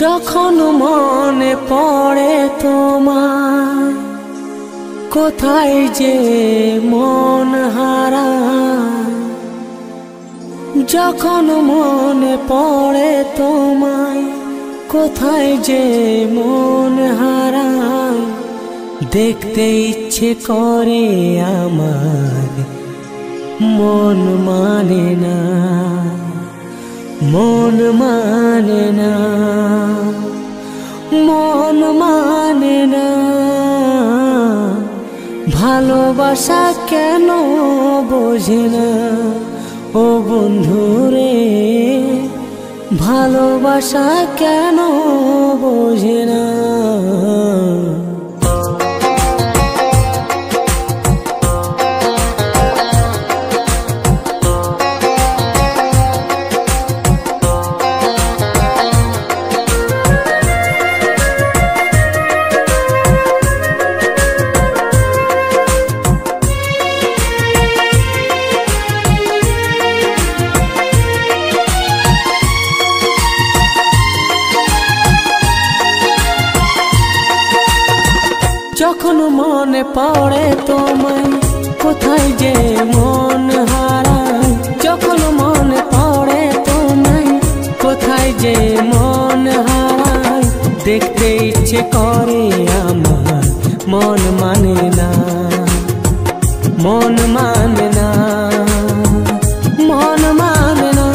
যখন মনে পড়ে তোমার কোথায় যে মন হারায়, যখন মনে পড়ে তোমায় কোথায় যে মন হারায়, দেখতে ইচ্ছে করে আমার মন মানে না, মন মানে না, মন মানে না। ভালোবাসা কেন বোঝে না ও বন্ধুরে, ভালোবাসা কেন বোঝে না। যখন মনে পড়ে তোমায় কোথায় যে মন হারায়, যখন মনে পড়ে তোমায় কোথায় যে মন হারায়, দেখতে ইচ্ছে করে আমার মন মানে না, মন মানে না, মন মানে না।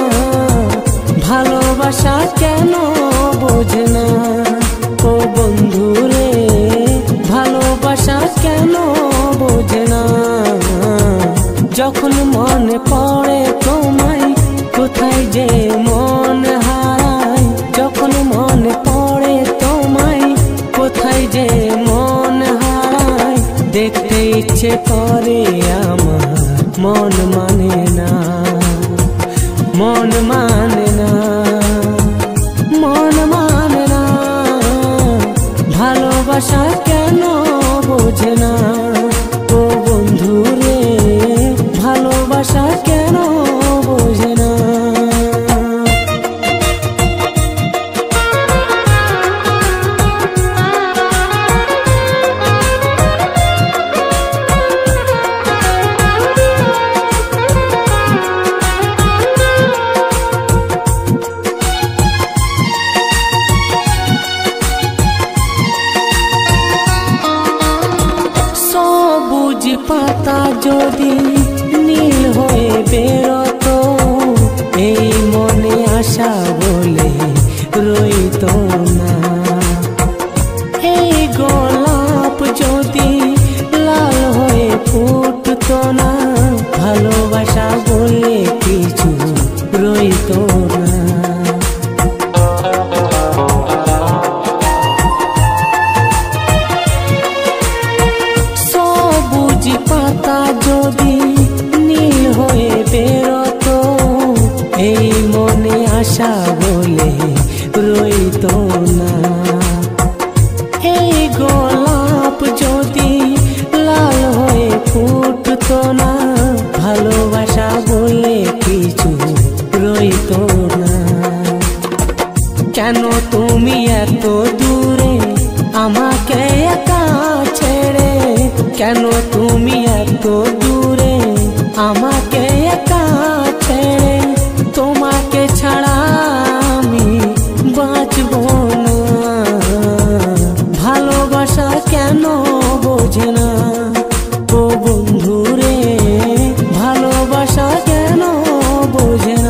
ভালোবাসা কেন বোঝে না ও বন্ধুরে, ভালোবাসা কেন বোঝে না। যখন মনে পড়ে তোমায় কোথায় যে মন হারায়, যখন মনে পড়ে তোমায় কোথায় যে মন হারায়, দেখতে ইচ্ছে করে আমার মন মানে না, মন মানে না, মন মানে না। ভালোবাসা কেন বোঝে না ও বন্ধুরে, ভালোবাসা কেন বোঝে না। সবুজ পাতা যদি নীল হয়ে বেরোতো, এই মনে আশা বলে রইতো না। এই গোলাপ যদি লাল হয়ে ফুটতো না, ভালোবাসা বলে কিছু রইতো না। পাতা যদি নীল হয়ে বেরোতো, এই মনে আশা বলে রইতো না। এই গোলাপ যদি লাল হয়ে ফুটতো না, ভালোবাসা বলে কিছু রইতো না। কেন তুমি এত দূরে আমাকে একা ছেড়ে, কেন তুমি এত দূরে আমাকে একা ছেড়ে, তোমাকে ছাড়া আমি বাঁচব না। ভালোবাসা কেন বোঝে না ও বন্ধুরে, ভালোবাসা কেন বোঝে না।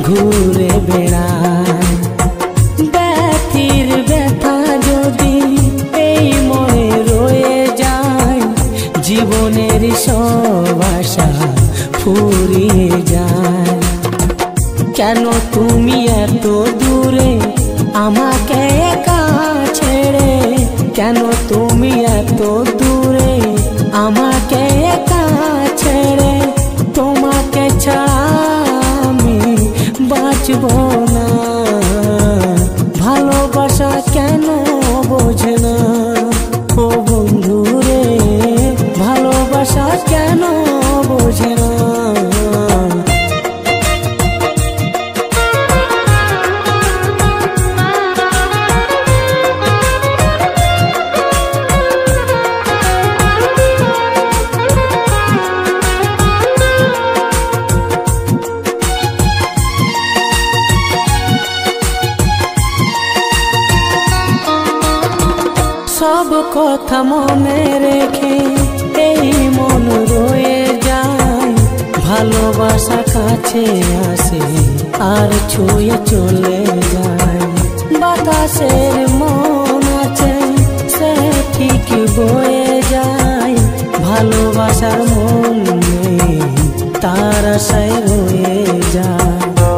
ঘুরে বেড়ায়। ব্যথির ব্যথা যদি এই মনে রয়ে যায়, জীবনের সব আশা ফুরিয়ে যায়। কেন তুমি এত দূরে আমাকে একা ছেড়ে, কেন তুমি এত দূরে আমাকে একা ছেড়ে, তোমাকে ছাড়া আমি বাঁচব না। ভালোবাসা কেন বোঝে না ও বন্ধু রে, ভালোবাসা কেন বোঝে না। সব কথা মনে রেখে এই মন রয়ে যায়, ভালোবাসা কাছে আসে আর ছুঁয়ে চলে যায়। বাতাসের মন আছে সে ঠিক বয়ে যায়, ভালোবাসার মন নেই তার আশায় রয়ে যায়।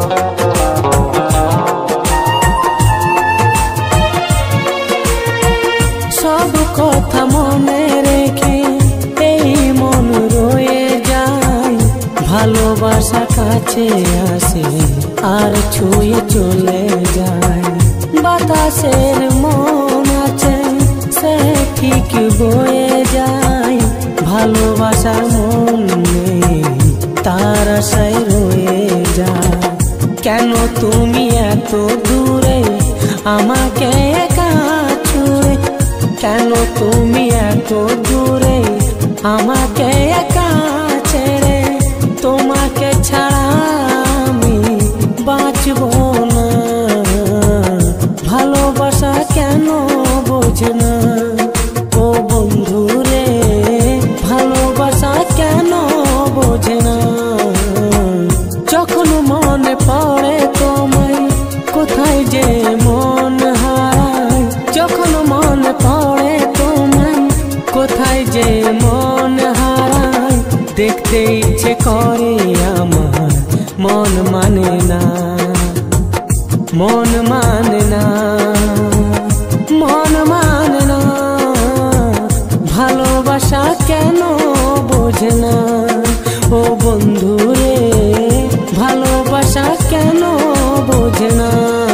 সব কথা মনে রেখে এই মন রয়ে যায়, ভালোবাসা কাছে আসে আর ছুঁয়ে চলে যায়। বাতাসের মন আছে সে ঠিক বয়ে যায়, ভালোবাসার মন নেই তার আশায় রয়ে যায়। কেন তুমি এত দূরে আমাকে একা ছুঁয়ে, কেন তুমি এত দূরে আমাকে একা ছেড়ে, তোমাকে ছাড়া আমি বাঁচব না। ভালোবাসা কেন বোঝে না ও বন্ধু রে, ভালোবাসা কেন বোঝে না। যখন মনে পড়ে তোমায় কোথায় যে মন হারায়, যখন মনে পড়ে তোমায় কোথায় যে মন হারায়, দেখতে ইচ্ছে করে আমার মন মানে না, মন মানে না, মন মানে না। ভালোবাসা কেন বোঝে না ও বন্ধু রে, ভালোবাসা কেন বোঝে না।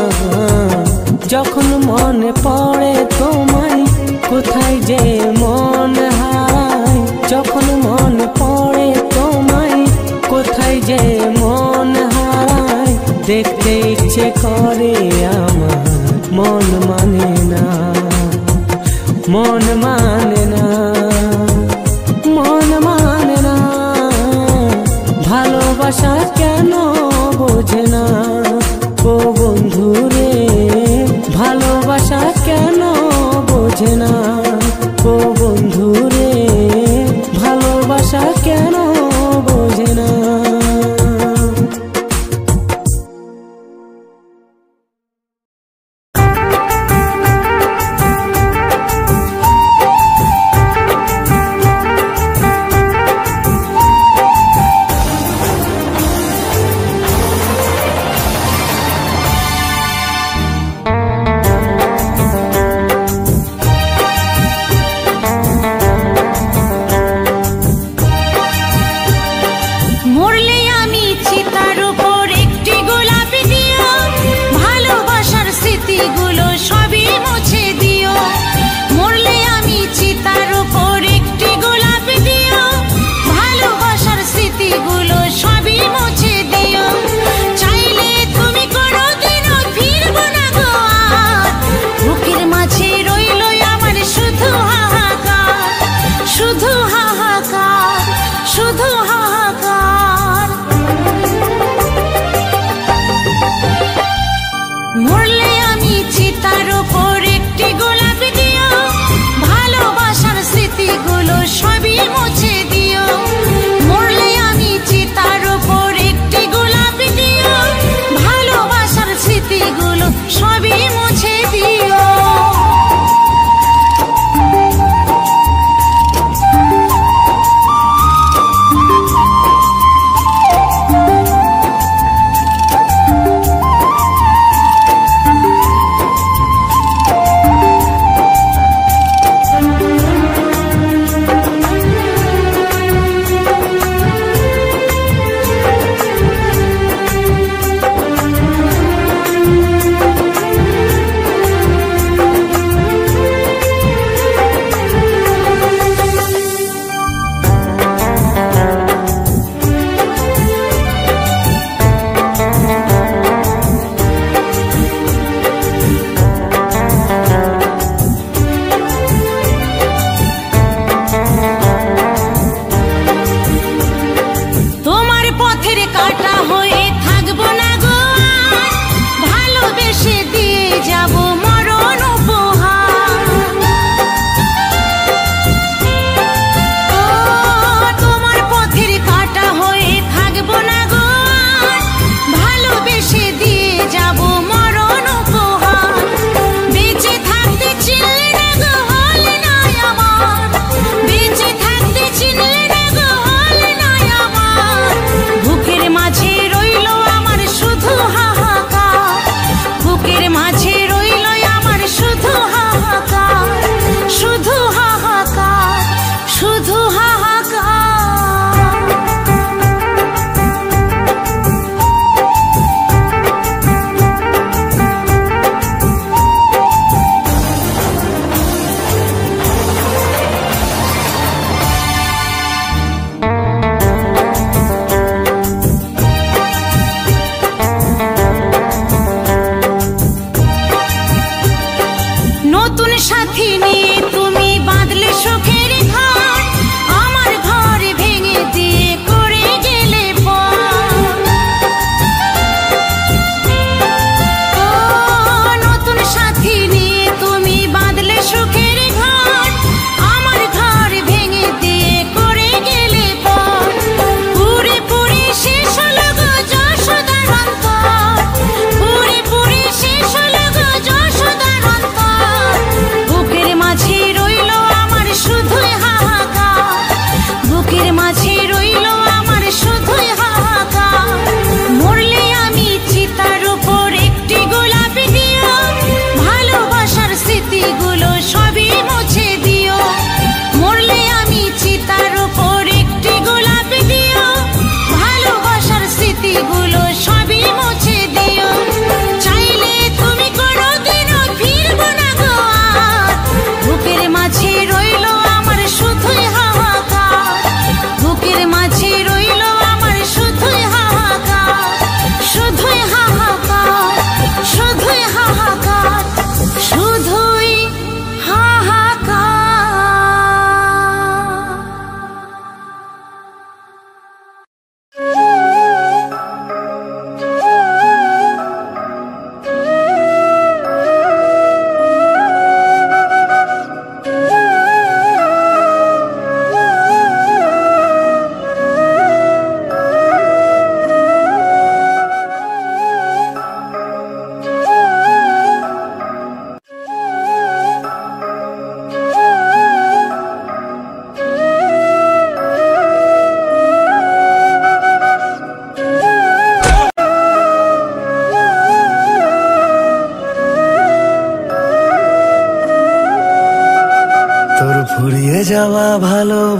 যখন মনে পড়ে তোমায় কোথায় যে মন হারায়, যখন মনে পড়ে তোমায় কোথায় যে মন হারায়, দেখতে ইচ্ছে করে আমার মন মানে না, মন মানে না, মন মানে না। ভালোবাসা কেন বোঝে না ও বন্ধু রে, ভালোবাসা কেন বোঝে না ও বন্ধু রে, ভালোবাসা কেন বোঝে না।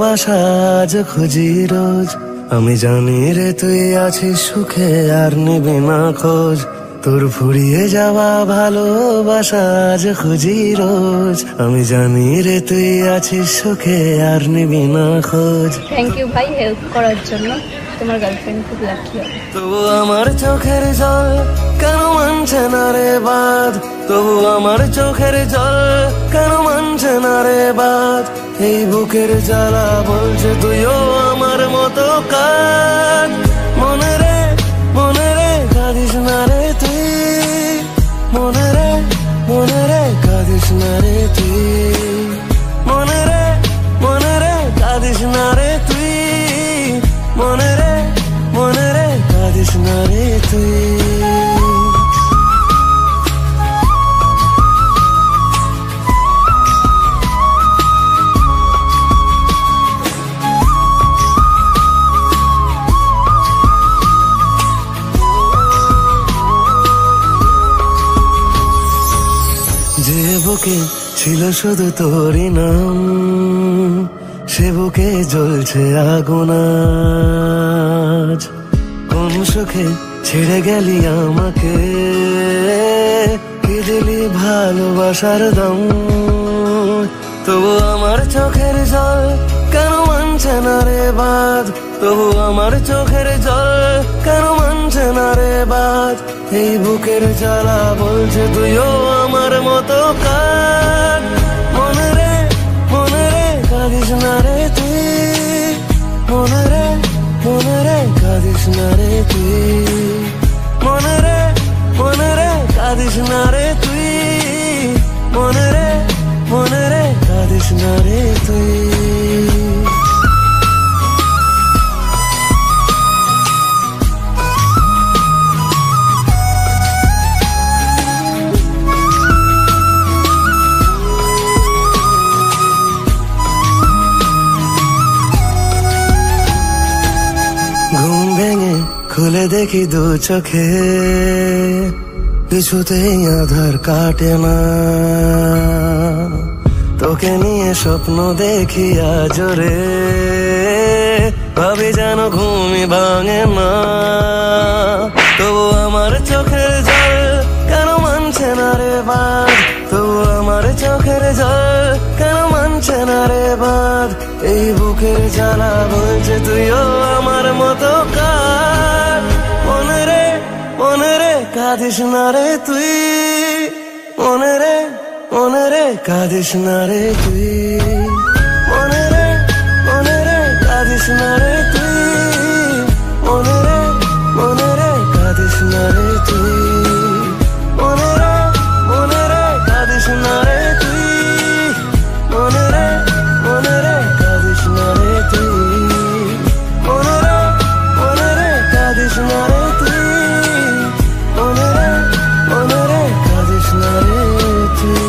ভালোবাসা আজ খুঁজি রোজ। আমি জানি রে তুই আছিস সুখে আর নিবি না খোঁজ, তোর ফুরিয়ে যাওয়া ভালোবাসা আজ খুঁজি রোজ। আমি জানি রে তুই আছিস সুখে আর নিবি না খোঁজ। থ্যাংক ইউ ভাই হেল্প করার জন্য, তোমার গার্লফ্রেন্ড খুব লাকি হবে। তবু আমার চোখের জল কেন মানছে না রে বাঁধ, তবু আমার চোখের জল কেন মানছে না রে বাঁধ। এই বুকের জ্বালা বলছে তুইও আমার মতো কাঁদ। মনে রে কাঁদিস না রে তুই, মনে রে কাঁদিস না রে তুই, মনে রে কাঁদিস না রে তুই, মনে রে কাঁদিস না রে তুই। যে বুকে ছিল শুধু তোরই নাম, সে বুকে জ্বলছে আগুন আজ। কোন সুখে ছেড়ে গেলি আমাকে, কি দিলি ভালোবাসার দাম। তবু আমার চোখের জল কেন মানছে না রে বাঁধ, তবু আমার চোখের জল কেন মানছে না রে বাঁধ। এই বুকের জ্বালা বলছে তুইও আমার মতো কাঁদ। মনে রে কাঁদিস না রে তুই, মনে রে কাঁদিস না রে তুই, মনে রে কাঁদিস না রে তুই, মনে রে কাঁদিস না রে তুই। ঘুম ভেঙে খুলে দেখি দু চোখে, কিছুতেই আধার কাটে না। তোকে নিয়ে স্বপ্ন দেখি আজ রে, ভাবি যেন ঘুমই ভাঙে না। তবু আমার চোখের জল কেন মানছে না রে বাঁধ, তবু আমার চোখের জল কেন মানছে না রে বাঁধ। এই বুকের জ্বালা বলছে তুইও আমার মতো কাঁদ। মনে রে কাঁদিস না রে তুই, মনে রে কাঁদিস না রে তুই, মনে রে কাঁদিস না রে তুই, মনে রে কাঁদিস না রে তুই, মনে রে কাঁদিস না রে তুই, মনে রে কাঁদিস না রে তুই, মনে রে কাঁদিস না রে তুই, মনে রে কাঁদিস না রে তুই।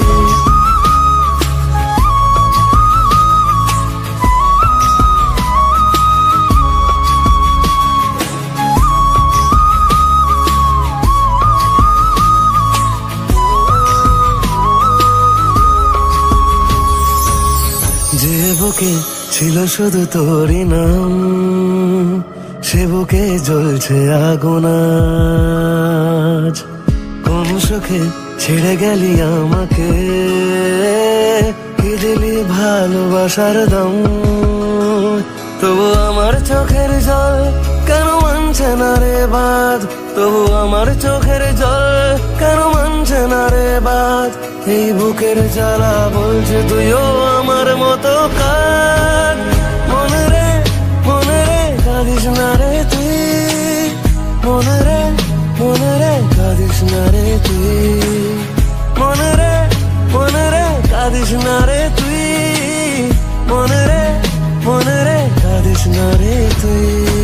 যে বুকে ছিল শুধু তোরই নাম, সে বুকে জ্বলছে আগুন আজ। কোন সুখে ছেড়ে গেলি আমাকে, কি দিলি ভালোবাসার দাম। তবু আমার চোখের জল কেন মানছে না রে বাঁধ, তবু আমার চোখের জল কেন মানছে না রে বাঁধ। এই বুকের জ্বালা বলছে তুইও আমার মতো কাঁদ। মনে রে কাঁদিস না রে তুই, মনে রে কাঁদিস না রে তুই, মনে রে কাঁদিস না রে তুই, মনে রে কাঁদিস না রে তুই।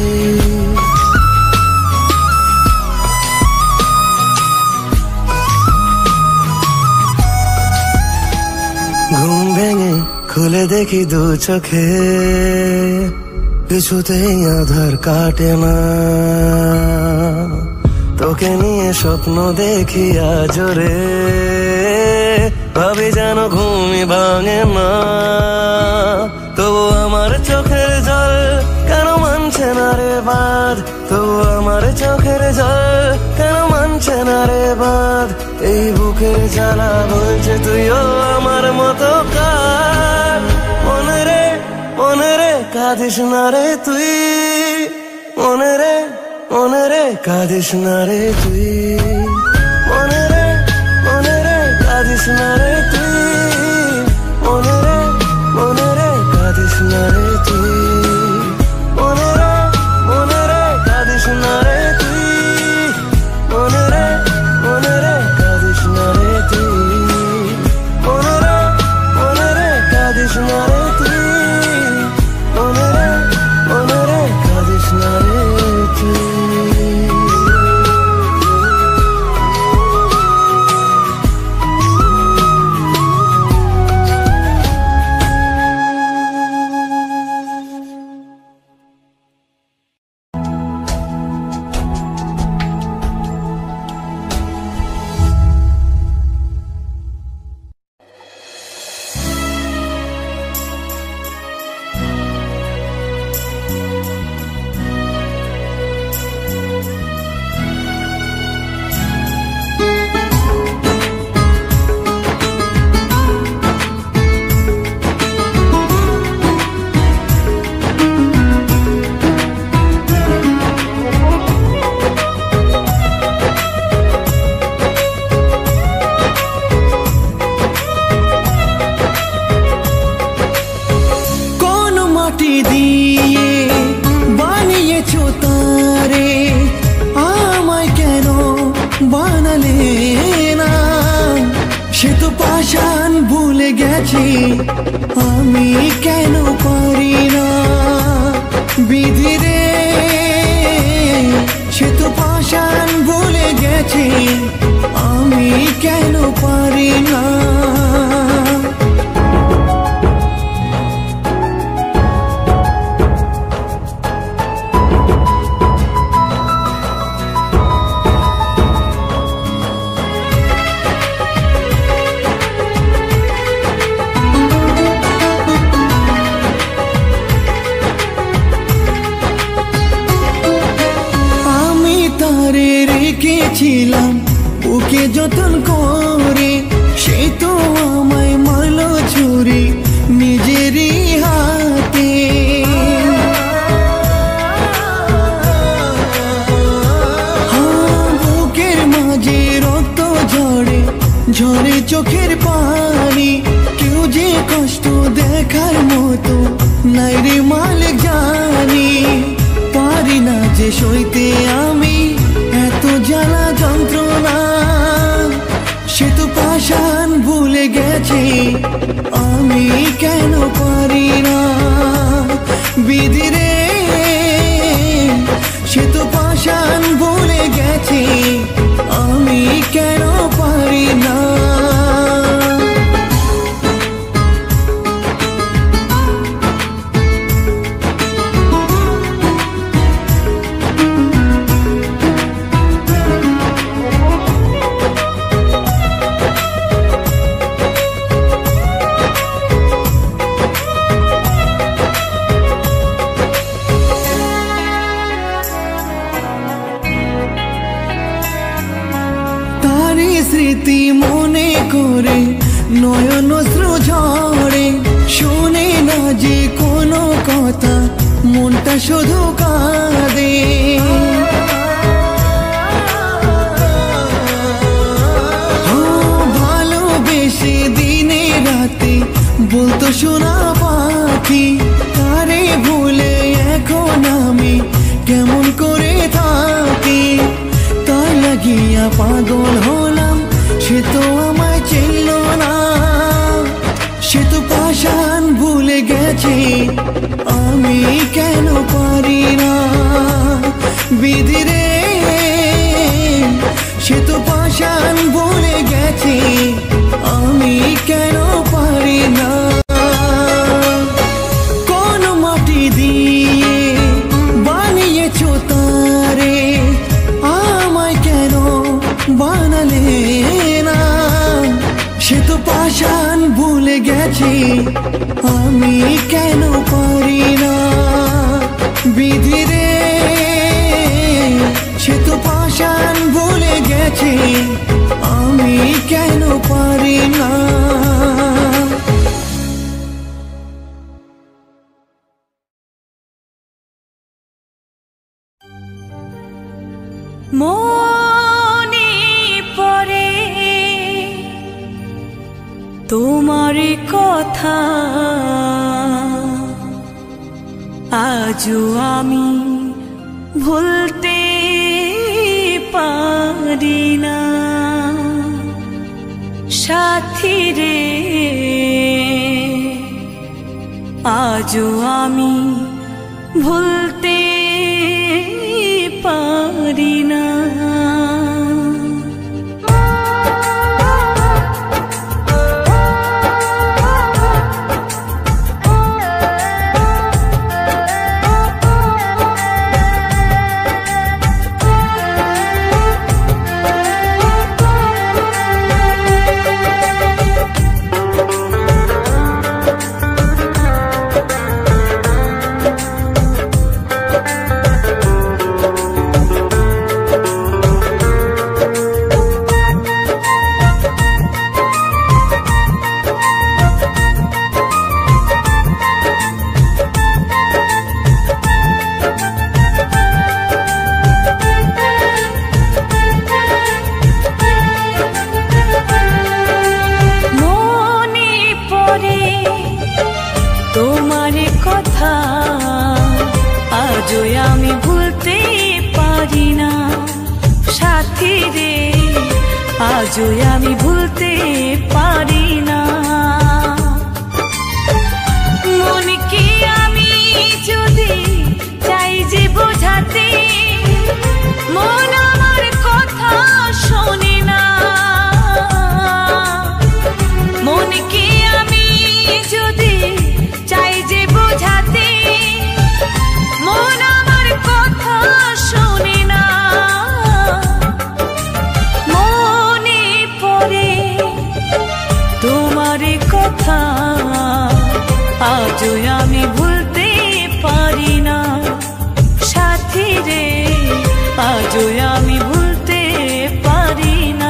ঘুম ভেঙে খুলে দেখি দু চোখে, কিছুতেই আধার কাটে না। তোকে নিয়ে স্বপ্ন দেখি আজ রে, ভাবি যেন ঘুমই ভাঙে না। তবু আমার চোখের জল কেন মানছে না রে বাঁধ, তবু আমার চোখের জল কেন মানছে না রে বাঁধ। এই বুকের জ্বালা বলছে তুইও আমার মতো কাঁদ। মনে রে কাঁদিস না রে তুই, মনে রে কাঁদিস না রে তুই, মনে রে কাঁদিস না রে তুই, মনে রে কাঁদিস না রে তুই, মনে রে কাঁদিস না রে তুই, মনে রে কাঁদিস না রে তুই, মনে রে কাঁদিস না রে তুই, মনে রে কাঁদিস না রে তুই। আমি কেন পারি না বিধি রে, সে তো পাষাণ ভুলে গেছে, আমি কেন পারি না। ছিলাম ওকে যতন করে, সে তো আমায় মারল ছুরি নিজেরই হাতে। বুকের মাঝে রক্ত ঝরে ঝরে চোখের পানি, কেউ যে কষ্ট দেখার মতো নাই রে মালিক জানি। পারি না যে সইতে আমি এত জ্বালা যন্ত্রণা, সে তো পাষাণ ভুলে গেছে, আমি কেন পারি না বিধি রে, সে তো পাষাণ ভুলে গেছে, আমি কেন পারি না। স্মৃতি মনে করে নয়ন অশ্রু ঝরে, শোনে না যে কোনো কথা, মনটা শুধু কাঁদে। ভালোবেসে দিনে রাতে বলতো সোনা পাখি, তারে ভুলে এখন আমি কেমন করে থাকি। তার লাগিয়া পাগল হলাম, সে তো আমায় চিনল না, সে তো পাষাণ ভুলে গেছে, আমি কেন পারি না বিধি রে, সে তো পাষাণ ভুলে গেছে, আমি কেন পারি না। কোন মাটি দিয়ে বানিয়েছো তারে, আমায় কেন বানালে না, সে তো পাষাণ ভুলে গেছি, আমি কেন পারি না বিধি রে। সে তো পাষাণ ভুলে গেছি, আমি কেন পারি না। মনে পড়ে তোমার কথা, আজও আমি ভুলতে পারি না। সাথী রে, আজও আমি ভুলতে পারি না। আজও আমি ভুলতে পারি না। মনকে আমি যদি চাই যে বোঝাতে, মন আমার কথা শোনে না। মনকে আমি যদি চাই যে বোঝাতে, মন আমার কথা শোনে না। তোমার কথা আজও আমি ভুলতে পারি না। সাথী রে, আজও আমি ভুলতে পারি না।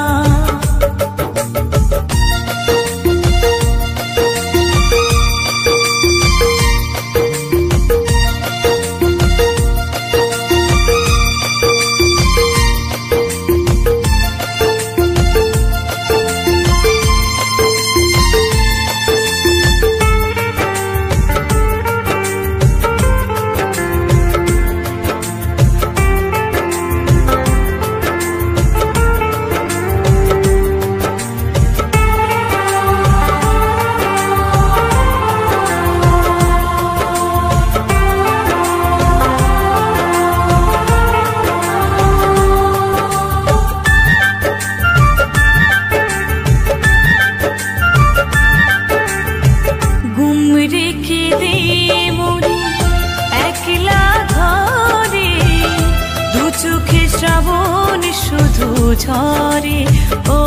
শ্রাবণ শুধু ঝরে, ও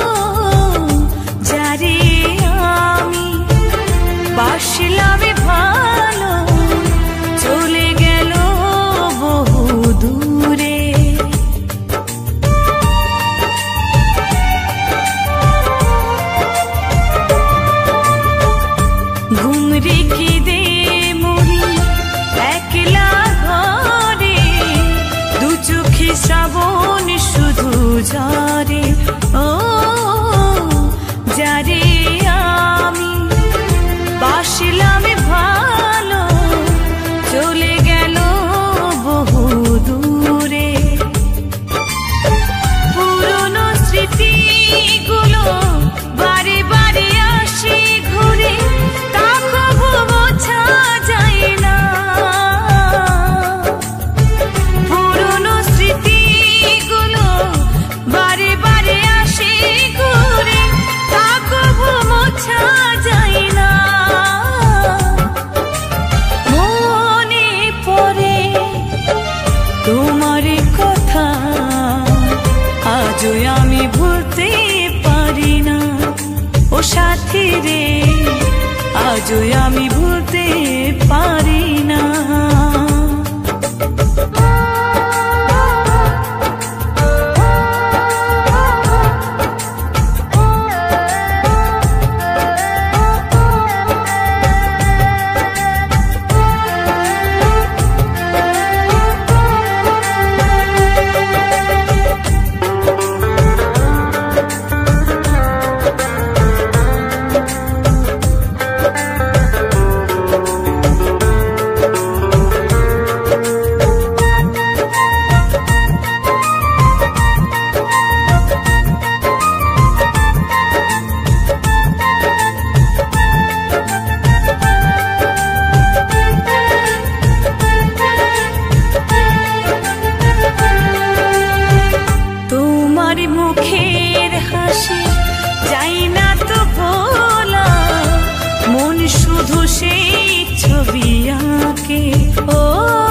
যারে আমি বাসলাম ভালো, চলে গেল বহু দূরে। ঘুম রেখে দে মরি একলা ঘরে, দু চোখে শ্রাবণ শুধু ঝরে, ও যারে আমি বাসলাম ভালো, চলে গেল বহু দূরে। পুরনো স্মৃতিগুলো বারে বারে আসে ঘুরে, তা কবু বোঝা যায় না। পুরনো স্মৃতিগুলো বারে বারে আসে ঘুরে, তা কবু বোঝা যায় না। মনে পড়ে তোমার কথা, আজও আমি ভুলতে পারি না। সাথী রে আজও আমি ভুলতে পারি না। মুখের হাসি যাই না তো ভোলা, মন শুধু সেই ছবি আঁকে। ও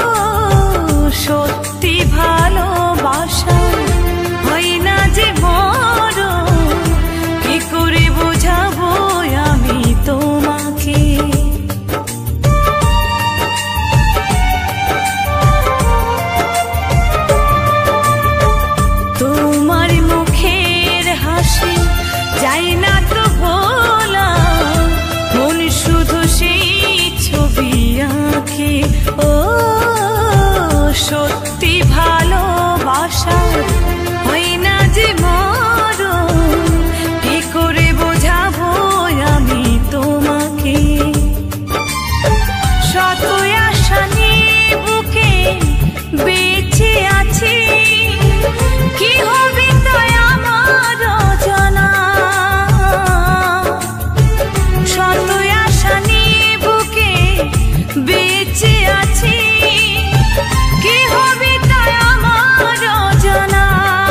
সত্যি ভালোবাসা হয় না যে বড়, কি করে বোঝাবো আমি তোমাকে। যাই না তো ভোলা, মন শুধু সেই ছবি আঁকে। ও সত্যি ভালোবাসা হয় না যে মরণ, কি করে বোঝাবো আমি তোমাকে। শত আশা নিয়ে বুকে বেঁচে আছি, কি হবে তাই আমার জানা। শত আশা নিয়ে বুকে বেঁচে আছি, কি হবে তাই আমার জানা।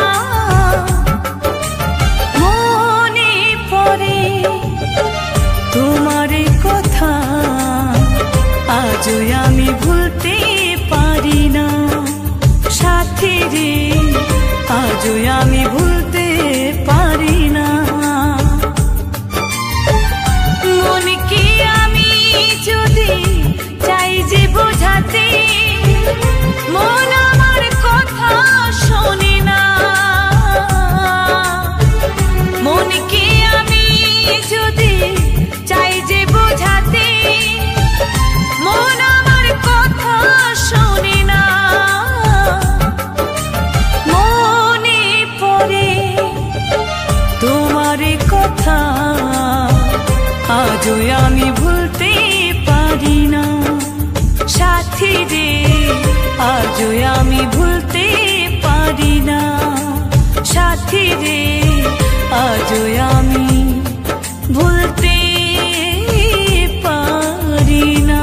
মনে পড়ে তোমার কথা, আজও আমি ভুলতে পারি না। সাথী রে আজও আমি ভুলতে পারি না। মনকে আমি যদি চাই যে বোঝাতে, মন আমার কথা শোনে না। মনকে আমি যদি চাই যে বোঝাতে, মন আমার কথা শোনে না। মনে পড়ে তোমার কথা, আজও আমি ভুলতে পারি না। সাথী রে আজও আমি ভুলতে পারি না। সাথী রে আজও আমি ভুলতে পারি না।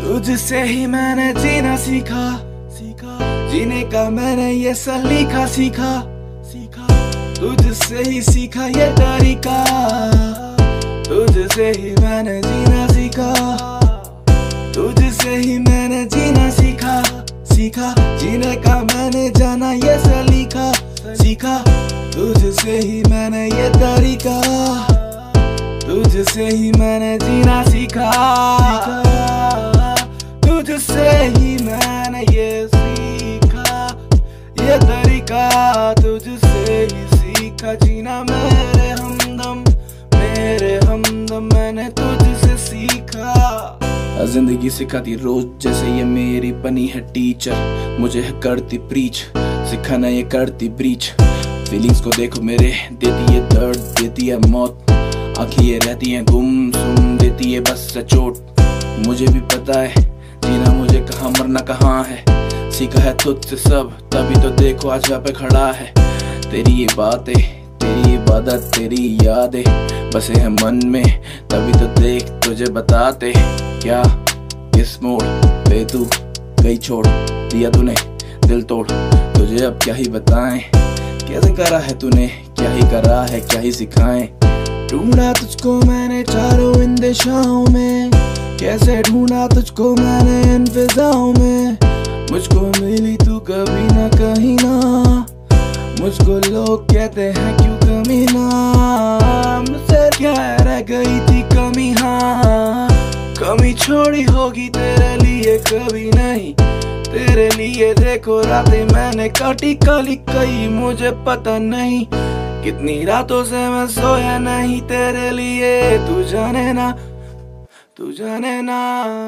तुझसे ही मैंने जीना सीखा, जीने का मैंने ये सलीका सीखा, तुझसे ही सीखा ये तरीका, तुझसे ही मैंने जीना सीखा, तुझसे ही मैंने जीना सीखा, जीने का मैंने जाना ये सलीका सीखा, तुझसे ही मैंने ये तरीका, तुझसे ही मैंने जीना सीखा, तुझसे ही मैंने ये सीखा ये तरीका, तुझसे ही सीखा जीना मेरे हमदम मैंने तुझसे सीखा। जिंदगी सिखाती रोज जैसे ये मेरी बनी है टीचर, मुझे है करती प्रीच, सिखाना ये करती ब्रीच। फीलिंग्स को देखो मेरे, देती है दर्द देती है मौत, आँखें ये रहती हैं गुमसुम, देती है बस चोट। मुझे भी पता है जीना मुझे कहाँ मरना कहाँ है, सीखा है तुझसे सब तभी तो देखो आज यहाँ पे खड़ा है। तेरी ये बातें तेरी इबादत तेरी यादें बसे हैं मन में, तभी तो देख तुझे बताते क्या किस मोड़ पे तू गई छोड़ दिया तूने दिल तोड़। तुझे अब क्या ही बताएं, कैसे करा है तूने, क्या ही करा है क्या ही सिखाएं। ढूंढा तुझको मैंने चारों इन दिशाओं में, कैसे ढूंढा तुझको मैंने इन फिजाओं में। मुझको मिली तू कभी ना कहीं ना, मुझको लोग कहते हैं क्यों कमीना, मुझसे क्या रह गई थी कमी। हाँ कमी छोड़ी होगी तेरे लिए कभी नहीं, तेरे लिए देखो रातें मैंने काटी काली कई, मुझे पता नहीं कितनी रातों से मैं सोया नहीं तेरे लिए। तू जाने ना तू जाने ना।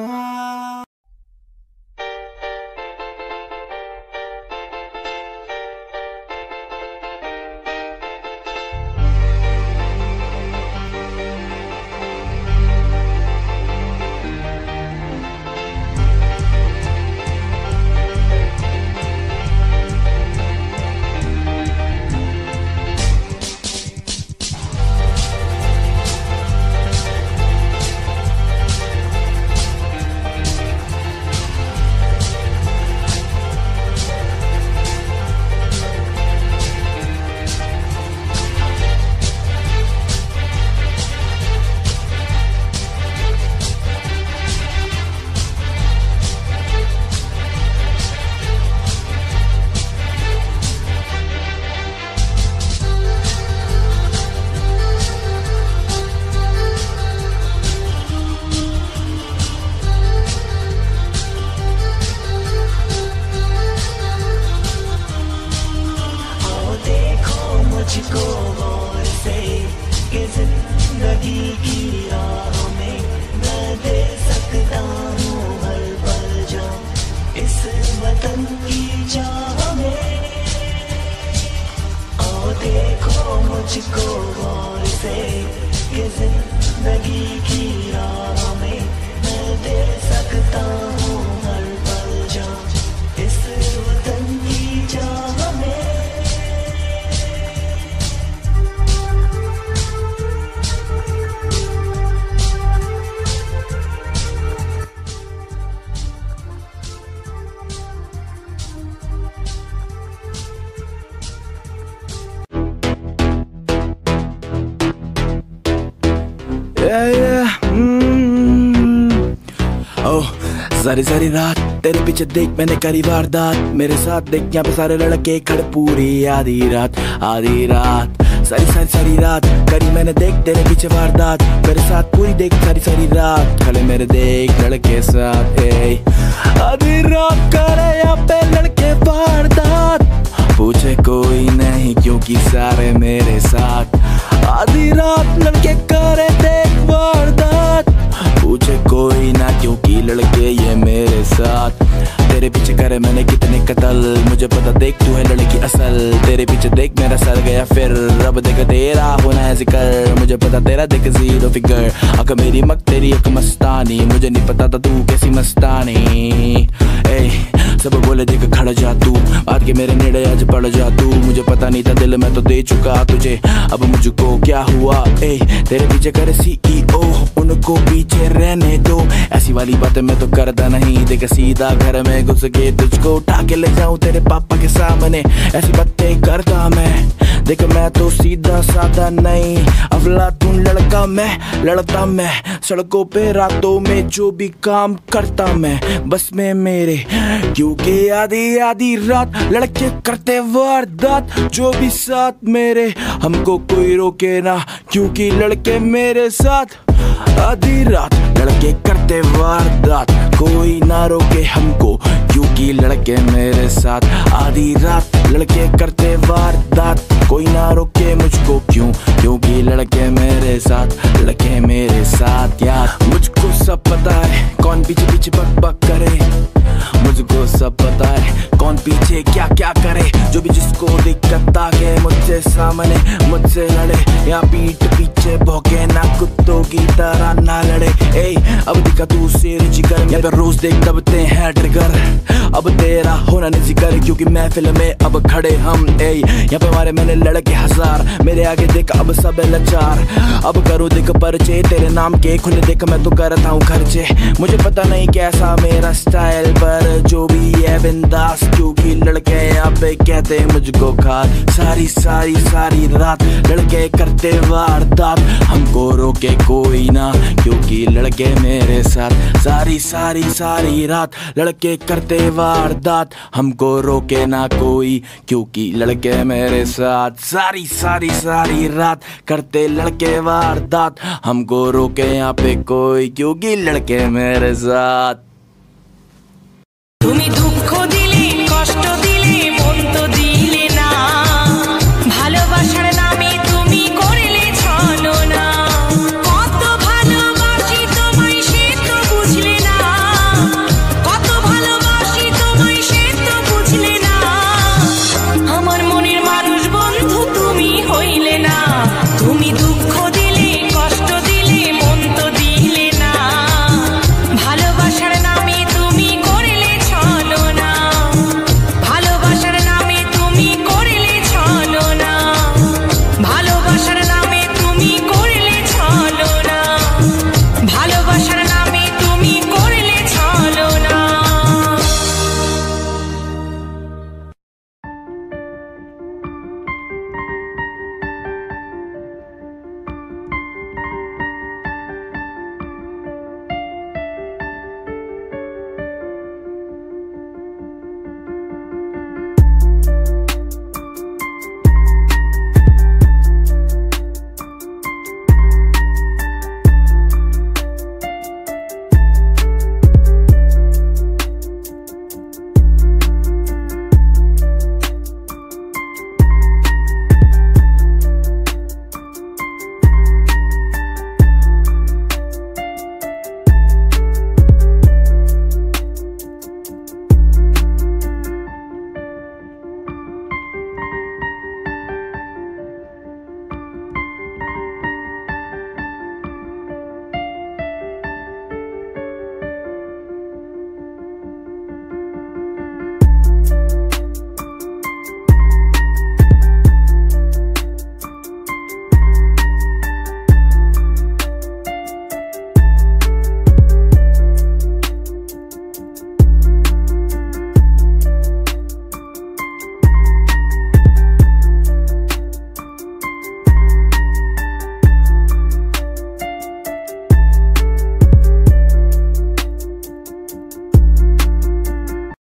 सारी सारी रात तेरे पीछे देख मैंने करी वारदात, मेरे साथ देख यहाँ पे सारे लड़के खड़े पूरी आधी रात सारी सारी सारी रात करी मैंने देख तेरे पीछे वारदात, मेरे साथ पूरी देख सारी सारी रात खड़े मेरे देख लड़के साथ। आधी रात करे यहाँ पे लड़के वारदात, पूछे कोई नहीं क्योंकि सारे मेरे साथ। आधी रात लड़के करे देख वारदात, पूछे कोई ना क्योंकि लड़के ये मेरे साथ। तेरे पीछे करे मैंने कितने कत्ल, मुझे पता देख तू है लड़की असल। तेरे पीछे देख मेरा सर गया फिर, रब देखा तेरा होना है जिक्र, मुझे पता तेरा देख जीरो फिगर। अक मेरी मक तेरी एक मस्तानी, मुझे नहीं पता था तू कैसी मस्तानी। सब बोले देख खड़ा जा तू, आज बात के मेरे नेड़े आज पड़ जा तू, मुझे पता नहीं था दिल मैं तो दे चुका तुझे, अब मुझको क्या हुआ। ए तेरे पीछे करे CEO, उनको पीछे रहने दो, ऐसी वाली बातें मैं तो करता नहीं। देख सीधा घर में घुस के तुझको उठा के ले जाऊं तेरे पापा के सामने, ऐसी बातें करता मैं। देख मैं तो सीधा साधा नहीं, अफलातून लड़का मैं, लड़ता मैं सड़कों पे रातों में जो भी काम करता मैं बस में मेरे, क्योंकि आधी आधी रात लड़के करते वारदात जो भी साथ मेरे, हमको कोई रोके ना क्योंकि लड़के मेरे साथ। आधी रात लड़के करते वारदात कोई ना रोके हमको क्योंकि लड़के मेरे साथ। आधी रात लड़के करते वारदात कोई ना रोके मुझको क्यों, क्योंकि लड़के मेरे साथ, लड़के मेरे साथ। यार मुझको सब पता है कौन पीछे पीछे बक बक करे, मुझको सब पता है कौन पीछे क्या क्या करे, जो भी जिसको दिक्कत आगे मुझसे सामने मुझसे लड़े या पीठ पीछे भौंके ना कुत्तों की तरह ना लड़े। ए अब दिखा तू शेर जिगर, यहाँ पे रोज देख दबते हैं ट्रिगर, अब तेरा होना नहीं जिक्र क्योंकि महफिल में अब खड़े हम। ए यहाँ पे हमारे मैंने लड़के हजार, मेरे आगे देख अब सब लाचार, अब करो देख परिचय तेरे नाम के खुले देख मैं तो करता हूँ खर्चे, मुझे पता नहीं कैसा मेरा स्टाइल पर जो भी है बिंदास, क्योंकि लड़के यहाँ पे कहते मुझको खा। सारी सारी सारी रात लड़के करते वारदात हमको रोके कोई ना क्योंकि लड़के मेरे साथ। सारी सारी सारी रात लड़के करते वारदात हमको रोके ना कोई क्योंकि लड़के मेरे साथ। सारी सारी सारी रात करते लड़के वारदात हमको रोके यहाँ पे कोई क्योंकि लड़के मेरे साथ। তুমি দুঃখ দিলে কষ্ট দিলে